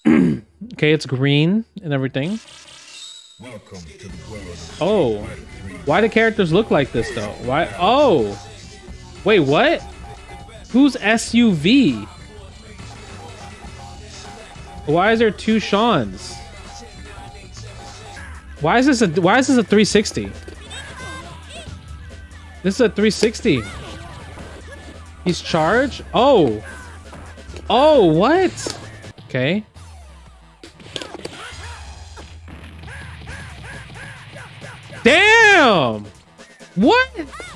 Okay, it's green and everything. Oh, why do characters look like this though? Why? Oh, wait, what? Who's SUV? Why is there two Seans? Why is this a 360? This is a 360. He's charged? Oh. Oh, what? Okay. Damn! What?